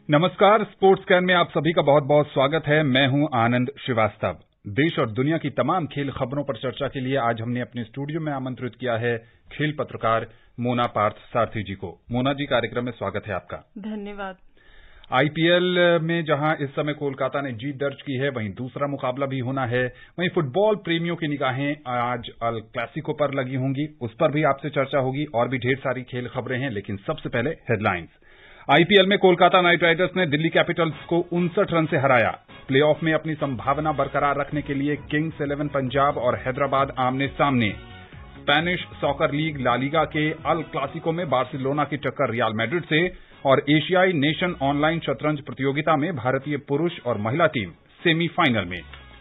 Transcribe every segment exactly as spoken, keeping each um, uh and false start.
नमस्कार, sports can में आप सभी का बहुत बहुत स्वागत है। मैं हूं आनंद श्रीवास्तव। देश और दुनिया की तमाम खेल खबरों पर चर्चा के लिए आज हमने अपने स्टूडियो में आमंत्रित किया है खेल पत्रकार मोना पार्थ सारथी जी को। मोना जी, कार्यक्रम में स्वागत है आपका। धन्यवाद। आईपीएल में जहां इस समय कोलकाता ने जीत दर्ज की है, वहीं दूसरा मुकाबला भी होना है। वहीं फुटबॉल प्रेमियों की निगाहें आज अल क्लासिको पर लगी होंगी, उस पर भी आपसे चर्चा होगी। और भी ढेर सारी खेल खबरें हैं, लेकिन सबसे पहले हेडलाइंस। आईपीएल में कोलकाता नाइट राइडर्स ने दिल्ली कैपिटल्स को उनसठ रन से हराया। प्लेऑफ में अपनी संभावना बरकरार रखने के लिए किंग्स इलेवन पंजाब और हैदराबाद आमने सामने। Spanish soccer league La Liga के अल क्लासिको में बार्सिलोना की टक्कर रियल मैड्रिड से। और एशियाई नेशन ऑनलाइन शतरंज प्रतियोगिता में भारतीय पुरुष और महिला टीम सेमीफाइनल में।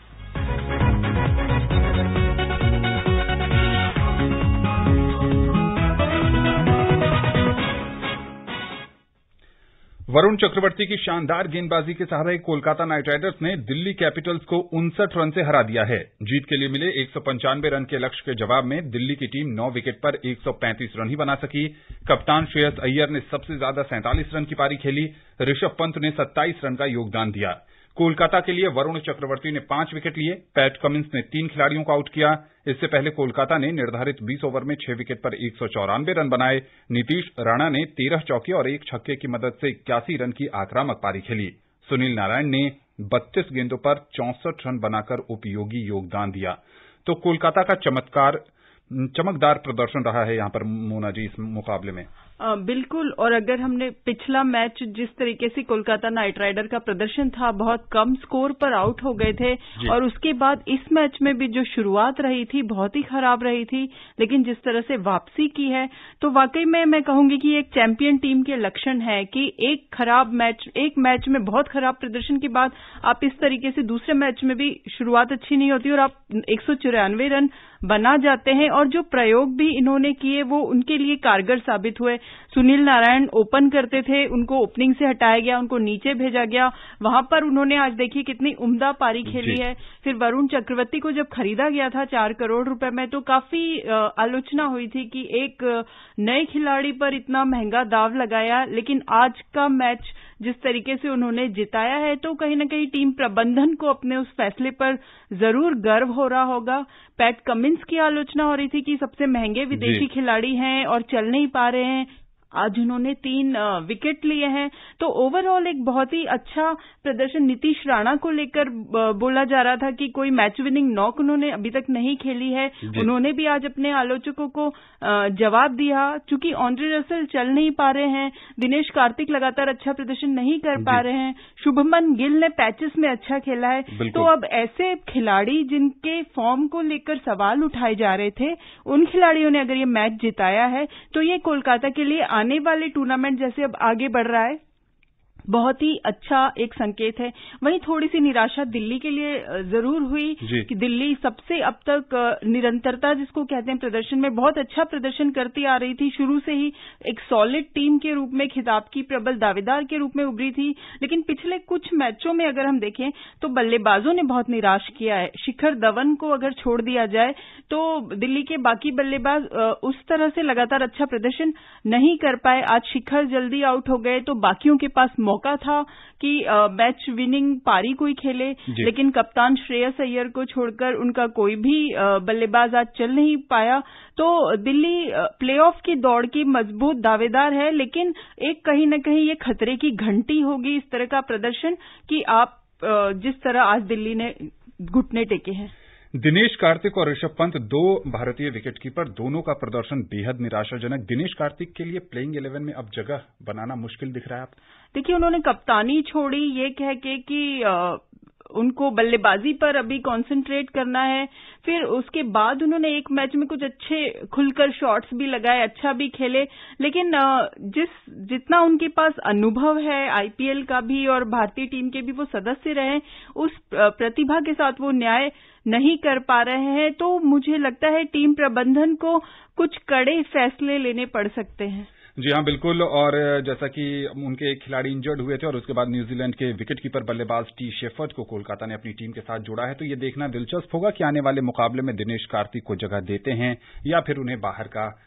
वरुण चक्रवर्ती की शानदार गेंदबाजी के सहारे कोलकाता नाइट राइडर्स ने दिल्ली कैपिटल्स को उनसठ रन से हरा दिया है। जीत के लिए मिले एक सौ पंचानवे रन के लक्ष्य के जवाब में दिल्ली की टीम नौ विकेट पर एक सौ पैंतीस रन ही बना सकी। कप्तान श्रेयस अय्यर ने सबसे ज्यादा सैंतालीस रन की पारी खेली। ऋषभ पंत ने सत्ताईस रन का योगदान दिया। कोलकाता के लिए वरुण चक्रवर्ती ने पांच विकेट लिए। पैट कमिंस ने तीन खिलाड़ियों को आउट किया। इससे पहले कोलकाता ने निर्धारित बीस ओवर में छह विकेट पर एक सौ चौरानवे रन बनाए। नीतीश राणा ने तेरह चौके और एक छक्के की मदद से इक्यासी रन की आक्रामक पारी खेली। सुनील नारायण ने बत्तीस गेंदों पर चौसठ रन बनाकर उपयोगी योगदान दिया। तो कोलकाता का चमत्कार चमकदार प्रदर्शन रहा है यहां पर मोना जी इस मुकाबले में। आ, बिल्कुल। और अगर हमने पिछला मैच जिस तरीके से कोलकाता नाइट राइडर का प्रदर्शन था, बहुत कम स्कोर पर आउट हो गए थे, और उसके बाद इस मैच में भी जो शुरुआत रही थी बहुत ही खराब रही थी, लेकिन जिस तरह से वापसी की है तो वाकई में मैं कहूंगी कि एक चैंपियन टीम के लक्षण है कि एक खराब मैच एक मैच में बहुत खराब प्रदर्शन के बाद आप इस तरीके से दूसरे मैच में भी शुरुआत अच्छी नहीं होती और आप एक सौ चौरानवे रन बना जाते हैं। और जो प्रयोग भी इन्होंने किए वो उनके लिए कारगर साबित हुए। सुनील नारायण ओपन करते थे, उनको ओपनिंग से हटाया गया, उनको नीचे भेजा गया। वहां पर उन्होंने आज देखिए कितनी उम्दा पारी खेली है। फिर वरुण चक्रवर्ती को जब खरीदा गया था चार करोड़ रुपए में, तो काफी आलोचना हुई थी कि एक नए खिलाड़ी पर इतना महंगा दाव लगाया। लेकिन आज का मैच जिस तरीके से उन्होंने जिताया है तो कहीं न कहीं टीम प्रबंधन को अपने उस फैसले पर जरूर गर्व हो रहा होगा। पैट कमिंस की आलोचना हो रही थी कि सबसे महंगे विदेशी खिलाड़ी हैं और चल नहीं पा रहे हैं। आज उन्होंने तीन विकेट लिए हैं। तो ओवरऑल एक बहुत ही अच्छा प्रदर्शन। नीतीश राणा को लेकर बोला जा रहा था कि कोई मैच विनिंग नॉक उन्होंने अभी तक नहीं खेली है। उन्होंने भी आज अपने आलोचकों को जवाब दिया। चूंकि ऑन्ड्रे रसेल चल नहीं पा रहे हैं, दिनेश कार्तिक लगातार अच्छा प्रदर्शन नहीं कर पा रहे हैं, शुभमन गिल ने पैचेस में अच्छा खेला है, तो अब ऐसे खिलाड़ी जिनके फॉर्म को लेकर सवाल उठाए जा रहे थे, उन खिलाड़ियों ने अगर ये मैच जिताया है तो ये कोलकाता के लिए आने वाले टूर्नामेंट जैसे अब आगे बढ़ रहा है बहुत ही अच्छा एक संकेत है। वहीं थोड़ी सी निराशा दिल्ली के लिए जरूर हुई कि दिल्ली सबसे अब तक निरंतरता जिसको कहते हैं प्रदर्शन में बहुत अच्छा प्रदर्शन करती आ रही थी। शुरू से ही एक सॉलिड टीम के रूप में, खिताब की प्रबल दावेदार के रूप में उभरी थी। लेकिन पिछले कुछ मैचों में अगर हम देखें तो बल्लेबाजों ने बहुत निराश किया है। शिखर धवन को अगर छोड़ दिया जाए तो दिल्ली के बाकी बल्लेबाज उस तरह से लगातार अच्छा प्रदर्शन नहीं कर पाए। आज शिखर जल्दी आउट हो गए तो बाकियों के पास मौका था कि मैच विनिंग पारी कोई खेले, लेकिन कप्तान श्रेयस अय्यर को छोड़कर उनका कोई भी बल्लेबाज आज चल नहीं पाया। तो दिल्ली प्लेऑफ की दौड़ की मजबूत दावेदार है, लेकिन एक कहीं न कहीं ये खतरे की घंटी होगी इस तरह का प्रदर्शन कि आप जिस तरह आज दिल्ली ने घुटने टेके हैं। दिनेश कार्तिक और ऋषभ पंत दो भारतीय विकेटकीपर, दोनों का प्रदर्शन बेहद निराशाजनक। दिनेश कार्तिक के लिए प्लेइंग इलेवन में अब जगह बनाना मुश्किल दिख रहा है आपको? देखिए, उन्होंने कप्तानी छोड़ी ये कह के कि आ, उनको बल्लेबाजी पर अभी कंसंट्रेट करना है। फिर उसके बाद उन्होंने एक मैच में कुछ अच्छे खुलकर शॉट्स भी लगाए, अच्छा भी खेले, लेकिन जिस जितना उनके पास अनुभव है आईपीएल का भी और भारतीय टीम के भी वो सदस्य रहे, उस प्रतिभा के साथ वो न्याय नहीं कर पा रहे हैं। तो मुझे लगता है टीम प्रबंधन को कुछ कड़े फैसले लेने पड़ सकते हैं। जी हाँ, बिल्कुल। और जैसा कि उनके एक खिलाड़ी इंजर्ड हुए थे और उसके बाद न्यूजीलैंड के विकेटकीपर बल्लेबाज टी शेफर्ड को कोलकाता ने अपनी टीम के साथ जोड़ा है, तो ये देखना दिलचस्प होगा कि आने वाले मुकाबले में दिनेश कार्तिक को जगह देते हैं या फिर उन्हें बाहर का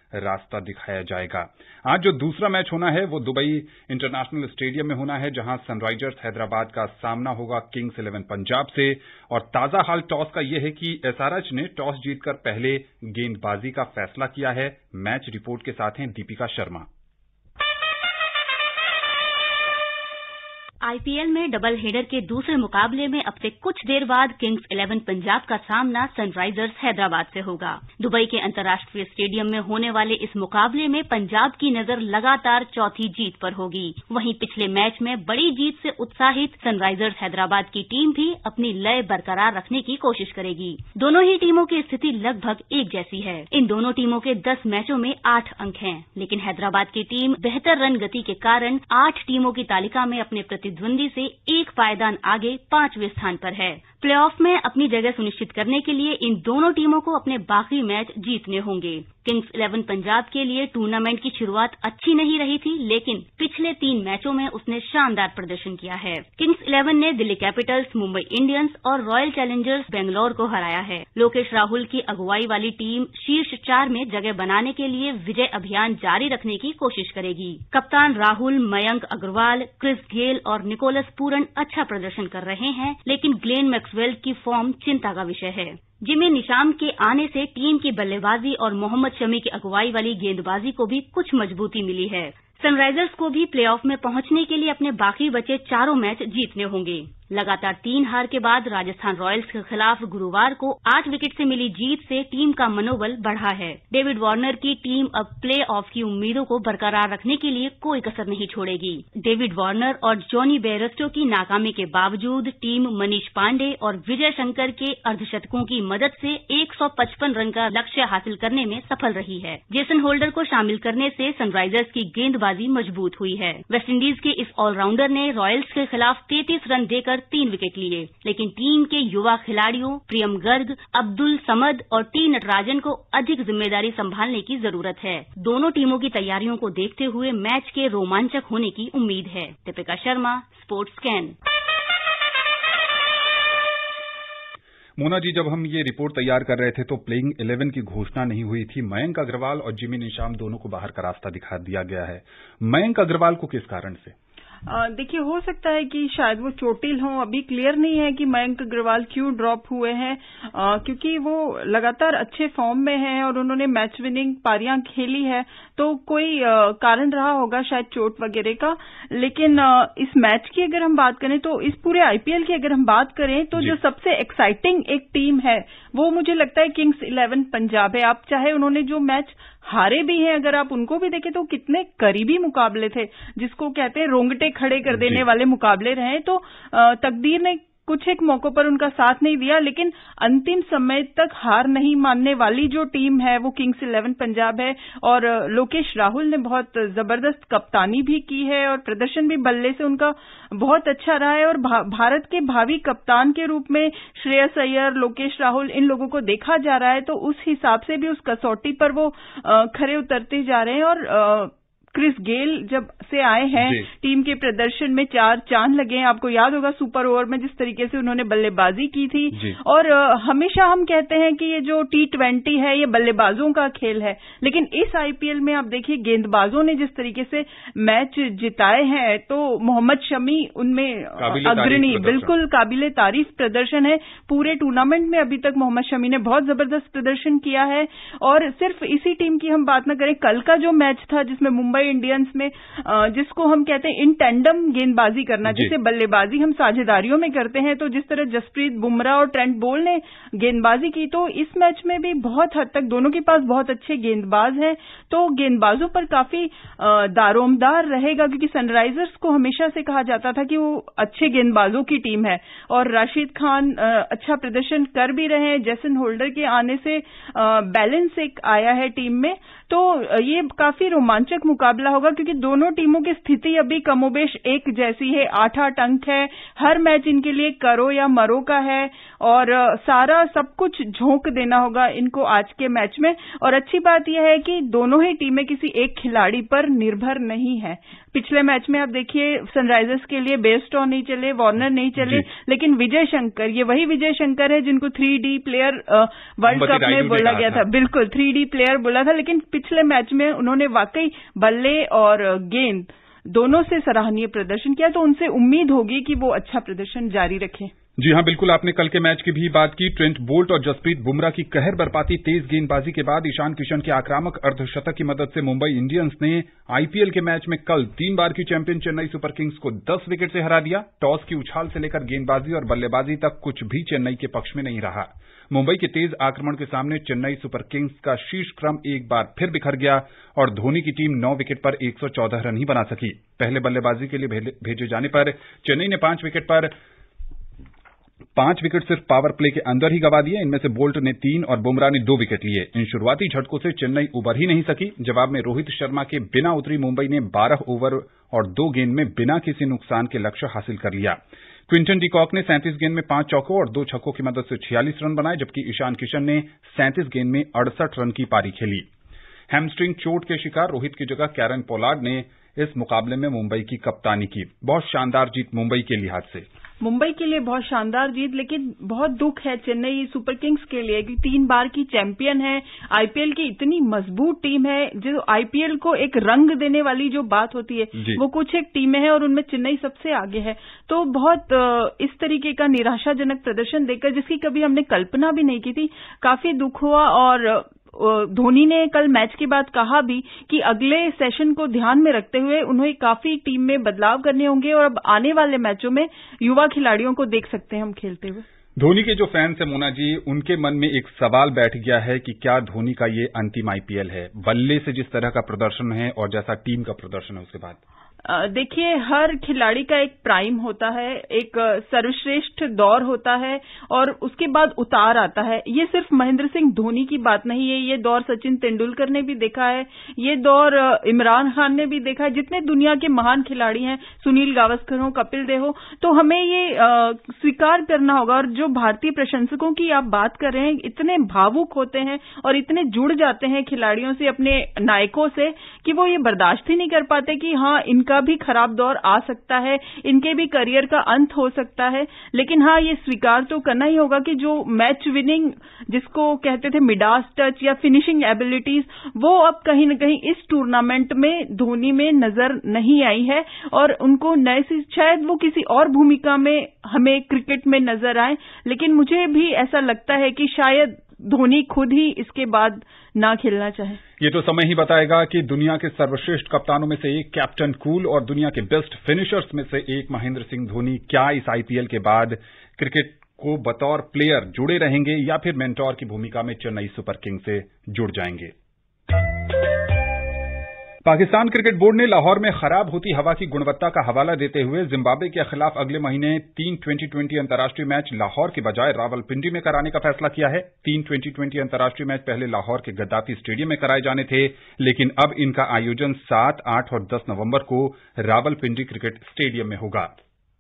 रास्ता दिखाया जाएगा। आज जो दूसरा मैच होना है वो दुबई इंटरनेशनल स्टेडियम में होना है, जहां सनराइजर्स हैदराबाद का सामना होगा किंग्स इलेवन पंजाब से। और ताजा हाल टॉस का यह है कि एसआरएच ने टॉस जीतकर पहले गेंदबाजी का फैसला किया है। मैच रिपोर्ट के साथ हैं दीपिका शर्मा। आईपीएल में डबल हेडर के दूसरे मुकाबले में अब से कुछ देर बाद किंग्स इलेवन पंजाब का सामना सनराइजर्स हैदराबाद से होगा। दुबई के अंतर्राष्ट्रीय स्टेडियम में होने वाले इस मुकाबले में पंजाब की नजर लगातार चौथी जीत पर होगी। वहीं पिछले मैच में बड़ी जीत से उत्साहित सनराइजर्स हैदराबाद की टीम भी अपनी लय बरकरार रखने की कोशिश करेगी। दोनों ही टीमों की स्थिति लगभग एक जैसी है। इन दोनों टीमों के दस मैचों में आठ अंक हैं, लेकिन हैदराबाद की टीम बेहतर रन गति के कारण आठ टीमों की तालिका में अपने प्रतिद्वंदी से एक पायदान आगे पांचवें स्थान पर है। प्लेऑफ में अपनी जगह सुनिश्चित करने के लिए इन दोनों टीमों को अपने बाकी मैच जीतने होंगे। किंग्स इलेवन पंजाब के लिए टूर्नामेंट की शुरुआत अच्छी नहीं रही थी, लेकिन पिछले तीन मैचों में उसने शानदार प्रदर्शन किया है। किंग्स इलेवन ने दिल्ली कैपिटल्स, मुंबई इंडियंस और रॉयल चैलेंजर्स बेंगलौर को हराया है। लोकेश राहुल की अगुवाई वाली टीम शीर्ष चार में जगह बनाने के लिए विजय अभियान जारी रखने की कोशिश करेगी। कप्तान राहुल, मयंक अग्रवाल, क्रिस गेल और निकोलस पूरन अच्छा प्रदर्शन कर रहे हैं, लेकिन ग्लेन मैक्सवेल की फॉर्म चिंता का विषय है। जिमी निशाम के आने से टीम की बल्लेबाजी और मोहम्मद शमी की अगुवाई वाली गेंदबाजी को भी कुछ मजबूती मिली है। सनराइजर्स को भी प्लेऑफ में पहुंचने के लिए अपने बाकी बचे चारों मैच जीतने होंगे। लगातार तीन हार के बाद राजस्थान रॉयल्स के खिलाफ गुरुवार को आठ विकेट से मिली जीत से टीम का मनोबल बढ़ा है। डेविड वार्नर की टीम अब प्ले ऑफ की उम्मीदों को बरकरार रखने के लिए कोई कसर नहीं छोड़ेगी। डेविड वार्नर और जॉनी बेयरस्टो की नाकामी के बावजूद टीम मनीष पांडे और विजय शंकर के अर्धशतकों की मदद से एक सौ पचपन रन का लक्ष्य हासिल करने में सफल रही है। जेसन होल्डर को शामिल करने से सनराइजर्स की गेंदबाजी मजबूत हुई है। वेस्टइंडीज के इस ऑलराउंडर ने रॉयल्स के खिलाफ तैंतीस रन देकर तीन विकेट लिए, लेकिन टीम के युवा खिलाड़ियों प्रियम गर्ग, अब्दुल समद और टी नटराजन को अधिक जिम्मेदारी संभालने की जरूरत है। दोनों टीमों की तैयारियों को देखते हुए मैच के रोमांचक होने की उम्मीद है। Deepika Sharma, sports scan. मोना जी, जब हम ये रिपोर्ट तैयार कर रहे थे तो प्लेइंग इलेवन की घोषणा नहीं हुई थी। मयंक अग्रवाल और जिमी निशाम दोनों को बाहर का रास्ता दिखा दिया गया है। मयंक अग्रवाल को किस कारण से? देखिए, हो सकता है कि शायद वो चोटिल हों। अभी क्लियर नहीं है कि मयंक अग्रवाल क्यों ड्रॉप हुए हैं, क्योंकि वो लगातार अच्छे फॉर्म में हैं और उन्होंने मैच विनिंग पारियां खेली है, तो कोई आ, कारण रहा होगा शायद चोट वगैरह का। लेकिन आ, इस मैच की अगर हम बात करें तो इस पूरे आईपीएल की अगर हम बात करें तो जो सबसे एक्साइटिंग एक टीम है वो मुझे लगता है किंग्स इलेवन पंजाब है। आप चाहे उन्होंने जो मैच हारे भी हैं, अगर आप उनको भी देखें तो कितने करीबी मुकाबले थे, जिसको कहते हैं रोंगटे खड़े कर देने वाले मुकाबले रहे। तो तकदीर ने कुछ एक मौकों पर उनका साथ नहीं दिया, लेकिन अंतिम समय तक हार नहीं मानने वाली जो टीम है वो किंग्स इलेवन पंजाब है। और लोकेश राहुल ने बहुत जबरदस्त कप्तानी भी की है और प्रदर्शन भी बल्ले से उनका बहुत अच्छा रहा है। और भा, भारत के भावी कप्तान के रूप में श्रेयस अय्यर, लोकेश राहुल, इन लोगों को देखा जा रहा है, तो उस हिसाब से भी उस कसौटी पर वो आ, खरे उतरते जा रहे हैं। और आ, क्रिस गेल जब से आए हैं टीम के प्रदर्शन में चार चांद लगे हैं। आपको याद होगा सुपर ओवर में जिस तरीके से उन्होंने बल्लेबाजी की थी। और आ, हमेशा हम कहते हैं कि ये जो टी ट्वेंटी है ये बल्लेबाजों का खेल है, लेकिन इस आईपीएल में आप देखिए गेंदबाजों ने जिस तरीके से मैच जिताए हैं, तो मोहम्मद शमी उनमें अग्रणी, बिल्कुल काबिले तारीफ प्रदर्शन है। पूरे टूर्नामेंट में अभी तक मोहम्मद शमी ने बहुत जबरदस्त प्रदर्शन किया है। और सिर्फ इसी टीम की हम बात न करें, कल का जो मैच था जिसमें मुंबई इंडियंस में जिसको हम कहते हैं इन टैंडम गेंदबाजी करना, जैसे बल्लेबाजी हम साझेदारियों में करते हैं, तो जिस तरह जसप्रीत बुमराह और ट्रेंट बोल्ट ने गेंदबाजी की, तो इस मैच में भी बहुत हद तक दोनों के पास बहुत अच्छे गेंदबाज हैं। तो गेंदबाजों पर काफी दारोमदार रहेगा, क्योंकि सनराइजर्स को हमेशा से कहा जाता था कि वो अच्छे गेंदबाजों की टीम है और राशिद खान अच्छा प्रदर्शन कर भी रहे हैं। जेसन होल्डर के आने से बैलेंस एक आया है टीम में, तो ये काफी रोमांचक मुकाबला होगा, क्योंकि दोनों टीमों की स्थिति अभी कमोबेश एक जैसी है। आठ आठ अंक है, हर मैच इनके लिए करो या मरो का है और सारा सब कुछ झोंक देना होगा इनको आज के मैच में। और अच्छी बात यह है कि दोनों ही टीमें किसी एक खिलाड़ी पर निर्भर नहीं है। पिछले मैच में आप देखिए सनराइजर्स के लिए बेयरस्टो नहीं चले, वार्नर नहीं चले, लेकिन विजय शंकर, ये वही विजय शंकर है जिनको three D player World Cup में बोला गया था। बिल्कुल थ्री डी प्लेयर बोला था, लेकिन पिछले मैच में उन्होंने वाकई बल्ले और गेंद दोनों से सराहनीय प्रदर्शन किया, तो उनसे उम्मीद होगी कि वो अच्छा प्रदर्शन जारी रखें। जी हां, बिल्कुल, आपने कल के मैच की भी बात की। ट्रेंट बोल्ट और जसप्रीत बुमराह की कहर बरपाती तेज गेंदबाजी के बाद ईशान किशन के आक्रामक अर्धशतक की मदद से मुंबई इंडियंस ने आईपीएल के मैच में कल तीन बार की चैंपियन चेन्नई सुपर किंग्स को दस विकेट से हरा दिया। टॉस की उछाल से लेकर गेंदबाजी और बल्लेबाजी तक कुछ भी चेन्नई के पक्ष में नहीं रहा। मुंबई के तेज आक्रमण के सामने चेन्नई सुपर किंग्स का शीर्ष क्रम एक बार फिर बिखर गया और धोनी की टीम नौ विकेट पर एक सौ चौदह रन ही बना सकी। पहले बल्लेबाजी के लिए भेजे जाने पर चेन्नई ने पांच विकेट पर पांच विकेट सिर्फ पावर प्ले के अंदर ही गंवा दिए। इनमें से बोल्ट ने तीन और बुमराह ने दो विकेट लिए। इन शुरुआती झटकों से चेन्नई उबर ही नहीं सकी। जवाब में रोहित शर्मा के बिना उतरी मुंबई ने बारह ओवर और दो गेंद में बिना किसी नुकसान के लक्ष्य हासिल कर लिया। क्विंटन डिकॉक ने सैंतीस गेंद में पांच चौकों और दो छक्कों की मदद से छियालीस रन बनाए, जबकि ईशान किशन ने सैंतीस गेंद में अड़सठ रन की पारी खेली। हैमस्ट्रिंग चोट के शिकार रोहित की जगह कैरन पोलार्ड ने इस मुकाबले में मुंबई की कप्तानी की। बहुत शानदार जीत मुंबई के लिहाज से। मुंबई के लिए बहुत शानदार जीत, लेकिन बहुत दुख है चेन्नई सुपर किंग्स के लिए कि तीन बार की चैंपियन है, आईपीएल की इतनी मजबूत टीम है, जो आईपीएल को एक रंग देने वाली जो बात होती है वो कुछ एक टीमें हैं और उनमें चेन्नई सबसे आगे है। तो बहुत इस तरीके का निराशाजनक प्रदर्शन देखकर, जिसकी कभी हमने कल्पना भी नहीं की थी, काफी दुख हुआ। और धोनी ने कल मैच के बाद कहा भी कि अगले सेशन को ध्यान में रखते हुए उन्हें काफी टीम में बदलाव करने होंगे और अब आने वाले मैचों में युवा खिलाड़ियों को देख सकते हैं हम खेलते हुए। धोनी के जो फैंस हैं मोना जी, उनके मन में एक सवाल बैठ गया है कि क्या धोनी का ये अंतिम आईपीएल है? बल्ले से जिस तरह का प्रदर्शन है और जैसा टीम का प्रदर्शन है उसके बाद देखिए, हर खिलाड़ी का एक प्राइम होता है, एक सर्वश्रेष्ठ दौर होता है और उसके बाद उतार आता है। ये सिर्फ महेंद्र सिंह धोनी की बात नहीं है, ये दौर सचिन तेंदुलकर ने भी देखा है, ये दौर इमरान खान ने भी देखा है। जितने दुनिया के महान खिलाड़ी हैं, सुनील गावस्कर हो, कपिल देव हो, तो हमें ये आ, स्वीकार करना होगा। और जो भारतीय प्रशंसकों की आप बात कर रहे हैं, इतने भावुक होते हैं और इतने जुड़ जाते हैं खिलाड़ियों से, अपने नायकों से, कि वो ये बर्दाश्त ही नहीं कर पाते कि हाँ, इनका भी खराब दौर आ सकता है, इनके भी करियर का अंत हो सकता है। लेकिन हाँ, ये स्वीकार तो करना ही होगा कि जो मैच विनिंग, जिसको कहते थे मिडास टच या फिनिशिंग एबिलिटीज, वो अब कहीं न कहीं इस टूर्नामेंट में धोनी में नजर नहीं आई है और उनको नए से शायद वो किसी और भूमिका में हमें क्रिकेट में नजर आए। लेकिन मुझे भी ऐसा लगता है कि शायद धोनी खुद ही इसके बाद ना खेलना चाहे। ये तो समय ही बताएगा कि दुनिया के सर्वश्रेष्ठ कप्तानों में से एक कैप्टन कूल और दुनिया के बेस्ट फिनिशर्स में से एक महेंद्र सिंह धोनी क्या इस आईपीएल के बाद क्रिकेट को बतौर प्लेयर जुड़े रहेंगे या फिर मेंटोर की भूमिका में चेन्नई सुपर किंग्स से जुड़ जाएंगे। पाकिस्तान क्रिकेट बोर्ड ने लाहौर में खराब होती हवा की गुणवत्ता का हवाला देते हुए जिम्बाब्वे के खिलाफ अगले महीने तीन ट्वेंटी ट्वेंटी अंतर्राष्ट्रीय मैच लाहौर के बजाय रावलपिंडी में कराने का फैसला किया है। तीन ट्वेंटी ट्वेंटी अंतर्राष्ट्रीय मैच पहले लाहौर के गद्दाफी स्टेडियम में कराए जाने थे, लेकिन अब इनका आयोजन सात, आठ और दस नवंबर को रावलपिंडी क्रिकेट स्टेडियम में होगा।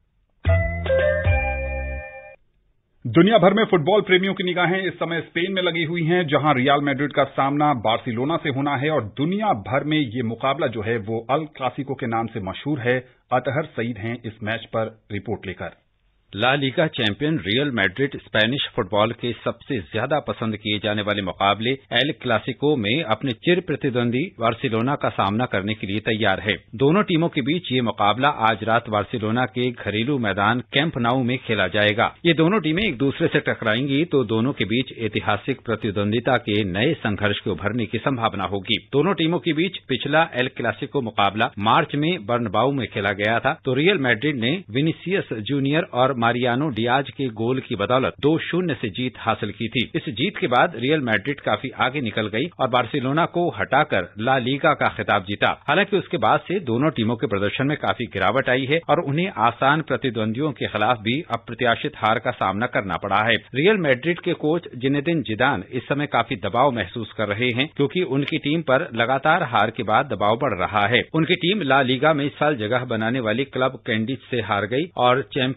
दुनिया भर में फुटबॉल प्रेमियों की निगाहें इस समय स्पेन में लगी हुई हैं, जहां रियल मैड्रिड का सामना बार्सिलोना से होना है और दुनिया भर में ये मुकाबला जो है वो अल क्लासिको के नाम से मशहूर है। अतहर सईद हैं इस मैच पर रिपोर्ट लेकर। La Liga champion Real Madrid Spanish football के सबसे ज्यादा पसंद किए जाने वाले मुकाबले एल क्लासिको में अपने चिर प्रतिद्वंदी बार्सिलोना का सामना करने के लिए तैयार है। दोनों टीमों के बीच ये मुकाबला आज रात बार्सिलोना के घरेलू मैदान कैंप नाउ में खेला जाएगा। ये दोनों टीमें एक दूसरे से टकराएंगी तो दोनों के बीच ऐतिहासिक प्रतिद्वंदिता के नए संघर्ष के उभरने की संभावना होगी। दोनों टीमों के बीच पिछला एल क्लासिको मुकाबला मार्च में बर्नबाउ में खेला गया था, तो रियल मैड्रिड ने विनीसियस जूनियर और मारियानो डियाज के गोल की बदौलत दो शून्य से जीत हासिल की थी। इस जीत के बाद रियल मैड्रिड काफी आगे निकल गई और बार्सिलोना को हटाकर ला लीगा का खिताब जीता। हालांकि उसके बाद से दोनों टीमों के प्रदर्शन में काफी गिरावट आई है और उन्हें आसान प्रतिद्वंदियों के खिलाफ भी अप्रत्याशित हार का सामना करना पड़ा है। रियल मैड्रिड के कोच जिनेदिन जिदान इस समय काफी दबाव महसूस कर रहे हैं, क्योंकि उनकी टीम पर लगातार हार के बाद दबाव बढ़ रहा है। उनकी टीम ला लीगा में इस साल जगह बनाने वाली क्लब कैंडिज से हार गई और चैंपियंस लीग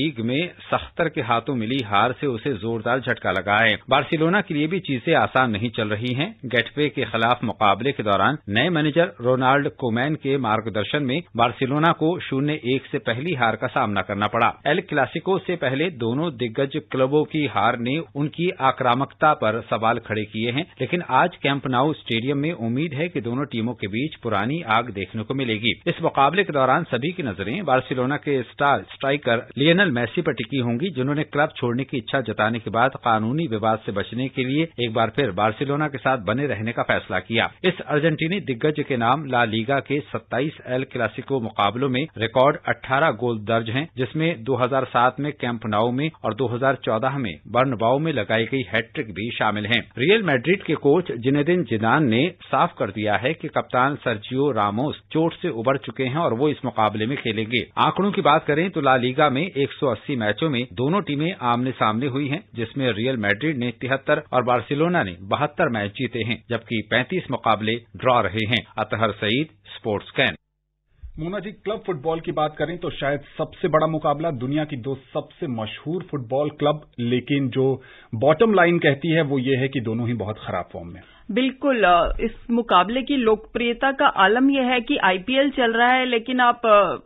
लीग में सख्तर के हाथों मिली हार से उसे जोरदार झटका लगा है। बार्सिलोना के लिए भी चीजें आसान नहीं चल रही हैं। गेटवे के खिलाफ मुकाबले के दौरान नए मैनेजर रोनाल्ड कोमैन के मार्गदर्शन में बार्सिलोना को शून्य एक से पहली हार का सामना करना पड़ा। एल क्लासिको से पहले दोनों दिग्गज क्लबों की हार ने उनकी आक्रामकता पर सवाल खड़े किए हैं, लेकिन आज कैंप नाउ स्टेडियम में उम्मीद है कि दोनों टीमों के बीच पुरानी आग देखने को मिलेगी। इस मुकाबले के दौरान सभी की नजरें बार्सिलोना के स्टार स्ट्राइकर लियोनेल मेसी पर टिकी होंगी, जिन्होंने क्लब छोड़ने की इच्छा जताने के बाद कानूनी विवाद से बचने के लिए एक बार फिर बार्सिलोना के साथ बने रहने का फैसला किया। इस अर्जेंटीनी दिग्गज के नाम ला लीगा के सत्ताईस एल क्लासिको मुकाबलों में रिकॉर्ड अठारह गोल दर्ज हैं, जिसमें दो हज़ार सात में कैंप नाउ में और दो हज़ार चौदह में बर्नबाउ में लगाई गई हैट्रिक भी शामिल हैं। रियल मैड्रिड के कोच जिनेदिन जिदान ने साफ कर दिया है कि कप्तान सर्जियो रामोस चोट से उबर चुके हैं और वो इस मुकाबले में खेलेंगे। आंकड़ों की बात करें तो ला लीगा में एक सौ अस्सी मैचों में दोनों टीमें आमने सामने हुई हैं, जिसमें रियल मैड्रिड ने तिहत्तर और बार्सिलोना ने बहत्तर मैच जीते हैं, जबकि पैंतीस मुकाबले ड्रॉ रहे हैं। Athar Saeed, sports scan. Mona ji, club football की बात करें तो शायद सबसे बड़ा मुकाबला दुनिया की दो सबसे मशहूर फुटबॉल क्लब, लेकिन जो बॉटम लाइन कहती है वो ये है कि दोनों ही बहुत खराब फॉर्म में। बिल्कुल, इस मुकाबले की लोकप्रियता का आलम यह है कि आईपीएल चल रहा है, लेकिन आप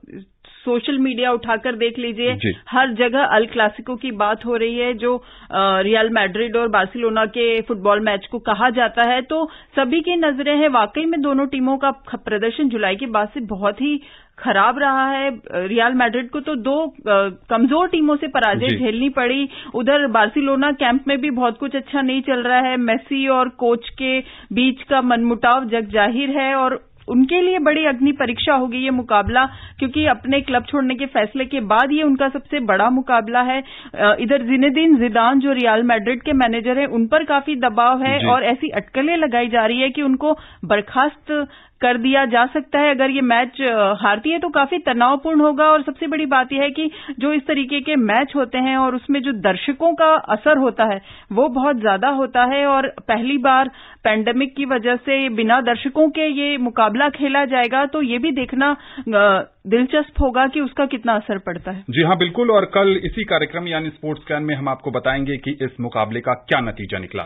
सोशल मीडिया उठाकर देख लीजिए, हर जगह अल क्लासिको की बात हो रही है, जो रियल मैड्रिड और बार्सिलोना के फुटबॉल मैच को कहा जाता है। तो सभी की नजरें हैं, वाकई में दोनों टीमों का प्रदर्शन जुलाई के बाद से बहुत ही खराब रहा है। रियल मैड्रिड को तो दो कमजोर टीमों से पराजय झेलनी पड़ी। उधर बार्सिलोना कैंप में भी बहुत कुछ अच्छा नहीं चल रहा है। मेसी और कोच के बीच का मनमुटाव जग जाहिर है और उनके लिए बड़ी अग्नि परीक्षा होगी ये मुकाबला, क्योंकि अपने क्लब छोड़ने के फैसले के बाद ये उनका सबसे बड़ा मुकाबला है। इधर जिनेदिन जिदान जो रियल मैड्रिड के मैनेजर हैं, उन पर काफी दबाव है और ऐसी अटकलें लगाई जा रही है कि उनको बर्खास्त कर दिया जा सकता है अगर ये मैच हारती है, तो काफी तनावपूर्ण होगा। और सबसे बड़ी बात यह है कि जो इस तरीके के मैच होते हैं और उसमें जो दर्शकों का असर होता है वो बहुत ज्यादा होता है, और पहली बार पैंडेमिक की वजह से बिना दर्शकों के ये मुकाबला खेला जाएगा, तो ये भी देखना दिलचस्प होगा कि उसका कितना असर पड़ता है। जी हाँ, बिल्कुल। और कल इसी कार्यक्रम यानी स्पोर्ट्स कैन में हम आपको बताएंगे कि इस मुकाबले का क्या नतीजा निकला।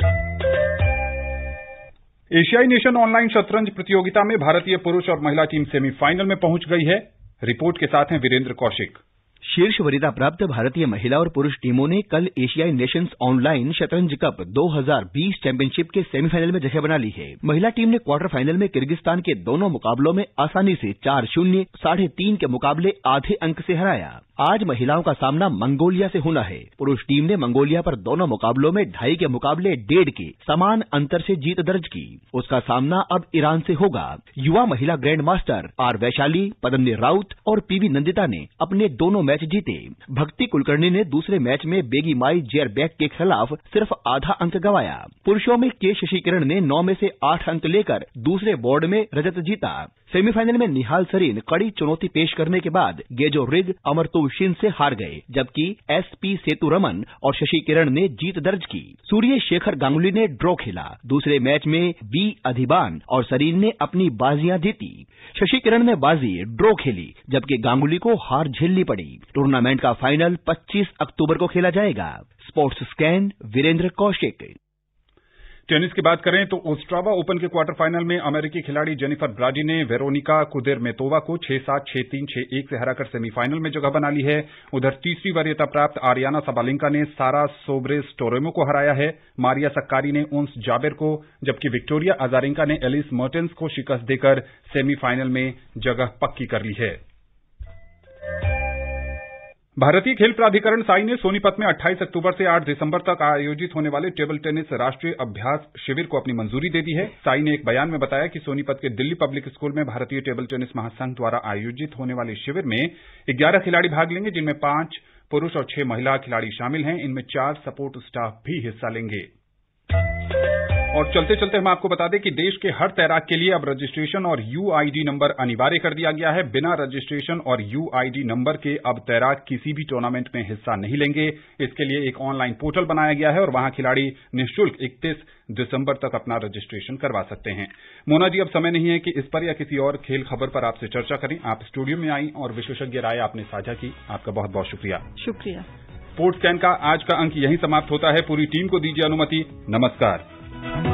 एशियाई नेशन ऑनलाइन शतरंज प्रतियोगिता में भारतीय पुरुष और महिला टीम सेमीफाइनल में पहुंच गई है। रिपोर्ट के साथ हैं वीरेंद्र कौशिक। शीर्ष वरीयता प्राप्त भारतीय महिला और पुरुष टीमों ने कल एशियाई नेशंस ऑनलाइन शतरंज कप दो हज़ार बीस चैंपियनशिप के सेमीफाइनल में जगह बना ली है। महिला टीम ने क्वार्टर फाइनल में किर्गिस्तान के दोनों मुकाबलों में आसानी से चार शून्य, साढ़े तीन के मुकाबले आधे अंक से हराया। आज महिलाओं का सामना मंगोलिया से होना है। पुरुष टीम ने मंगोलिया पर दोनों मुकाबलों में ढाई के मुकाबले डेढ़ के समान अंतर से जीत दर्ज की। उसका सामना अब ईरान से होगा। युवा महिला grand master R Vaishali, Padmini Rout और पीवी नंदिता ने अपने दोनों मैच जीते। भक्ति कुलकर्णी ने दूसरे मैच में बेगीमाई जेयरबैक के खिलाफ सिर्फ आधा अंक गंवाया। पुरुषों में के शशि किरण ने नौ में से आठ अंक लेकर दूसरे बोर्ड में रजत जीता। सेमीफाइनल में निहाल सरीन कड़ी चुनौती पेश करने के बाद गेजो रिग अमरतुव शिन से हार गए, जबकि एस पी सेतु रमन और शशि किरण ने जीत दर्ज की। सूर्य शेखर गांगुली ने ड्रॉ खेला। दूसरे मैच में बी अधिबान और सरीन ने अपनी बाजियां जीती। शशि किरण ने बाजी ड्रॉ खेली, जबकि गांगुली को हार झेलनी पड़ी। टूर्नामेंट का फाइनल पच्चीस अक्टूबर को खेला जाएगा। Sports scan, Virender Kaushik. Tennis की बात करें तो ओस्ट्रावा ओपन के क्वार्टर फाइनल में अमेरिकी खिलाड़ी जेनिफर ब्राडी ने वेरोनिका कुदेरमेतोवा को छह सात, छह तीन, छह एक से हराकर सेमीफाइनल में जगह बना ली है। उधर तीसरी वरीयता प्राप्त आरियाना साबालेंका ने सारा सोब्रेस टोरेमो को हराया है। मारिया सक्कारी ने ओंस जाबेर को, जबकि विक्टोरिया अजारेंका ने एलिस मर्टेंस को शिकस्त देकर सेमीफाइनल में जगह पक्की कर ली है। भारतीय खेल प्राधिकरण साई ने सोनीपत में अट्ठाईस अक्टूबर से आठ दिसंबर तक आयोजित होने वाले टेबल टेनिस राष्ट्रीय अभ्यास शिविर को अपनी मंजूरी दे दी है। साई ने एक बयान में बताया कि सोनीपत के दिल्ली पब्लिक स्कूल में भारतीय टेबल टेनिस महासंघ द्वारा आयोजित होने वाले शिविर में ग्यारह खिलाड़ी भाग लेंगे, जिनमें पांच पुरुष और छह महिला खिलाड़ी शामिल हैं। इनमें चार सपोर्ट स्टाफ भी हिस्सा लेंगे। और चलते चलते हम आपको बता दें कि देश के हर तैराक के लिए अब रजिस्ट्रेशन और यूआईडी नंबर अनिवार्य कर दिया गया है। बिना रजिस्ट्रेशन और यूआईडी नंबर के अब तैराक किसी भी टूर्नामेंट में हिस्सा नहीं लेंगे। इसके लिए एक ऑनलाइन पोर्टल बनाया गया है और वहां खिलाड़ी निःशुल्क इकतीस दिसंबर तक अपना रजिस्ट्रेशन करवा सकते हैं। मोना जी, अब समय नहीं है कि इस पर या किसी और खेल खबर पर आपसे चर्चा करें। आप स्टूडियो में आई और विशेषज्ञ राय आपने साझा की, आपका बहुत बहुत शुक्रिया। शुक्रिया। स्पोर्ट्स कैन का आज का अंक यहीं समाप्त होता है। पूरी टीम को दीजिए अनुमति। नमस्कार।